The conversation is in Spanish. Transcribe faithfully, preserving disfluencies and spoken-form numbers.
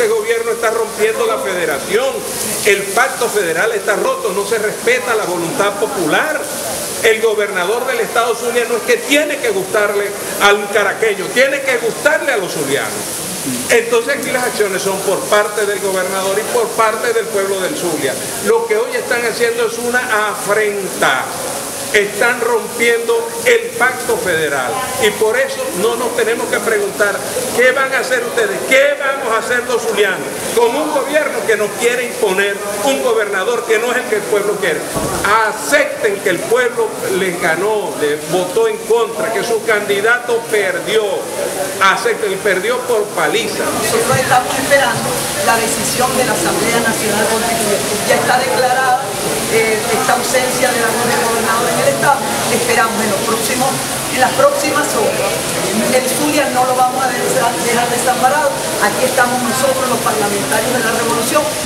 este gobierno está rompiendo la federación, el pacto federal está roto, no se respeta la voluntad popular. El gobernador del estado Zulia no es que tiene que gustarle al caraqueño, tiene que gustarle a los zulianos. Entonces aquí las acciones son por parte del gobernador y por parte del pueblo del Zulia. Lo que hoy están haciendo es una afrenta. Están rompiendo el pacto federal y por eso no nos tenemos que preguntar qué van a hacer ustedes, qué vamos a hacer los zulianos con un gobierno que nos quiere imponer, un gobernador que no es el que el pueblo quiere. Acepten que el pueblo les ganó, les votó en contra, que su candidato perdió, acepten, y perdió por paliza. Nosotros estamos esperando la decisión de la Asamblea Nacional Constituyente. Ya está declarada eh, esta ausencia de la gobernadora en el Estado. Esperamos en los próximos, en las próximas horas. El Zulia no lo vamos a dejar desamparado. Aquí estamos nosotros, los parlamentarios de la Revolución,